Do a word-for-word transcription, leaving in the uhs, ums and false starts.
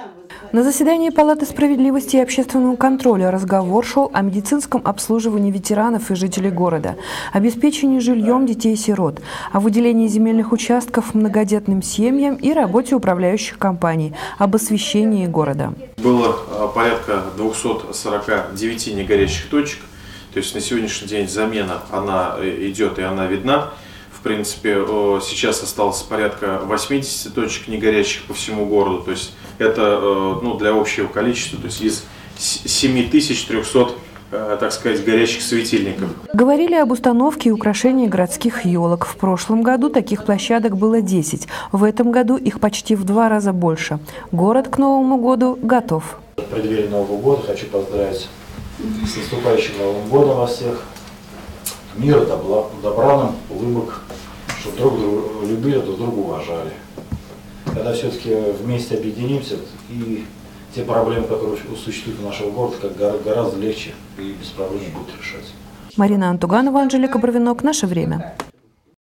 На заседании Палаты справедливости и общественного контроля разговор шел о медицинском обслуживании ветеранов и жителей города, обеспечении жильем детей-сирот, о выделении земельных участков многодетным семьям и работе управляющих компаний, об освещении города. Было порядка двухсот сорока девяти негорящих точек, то есть на сегодняшний день замена она идет и она видна. В принципе, сейчас осталось порядка восьмидесяти точек негорящих по всему городу, то есть это ну, для общего количества, то есть из семи тысяч трёхсот, так сказать, горящих светильников. Говорили об установке и украшении городских елок. В прошлом году таких площадок было десять, в этом году их почти в два раза больше. Город к Новому году готов. В преддверии Нового года хочу поздравить с наступающим Новым годом вас всех. Мира, добра, добра нам, улыбок, чтобы друг друга любили, друг друга уважали. Когда все-таки вместе объединимся, и те проблемы, которые существуют в нашем городе, как гораздо легче и без проблем будут решаться. Марина Антуганова, Анжелика Барвинок. Наше время.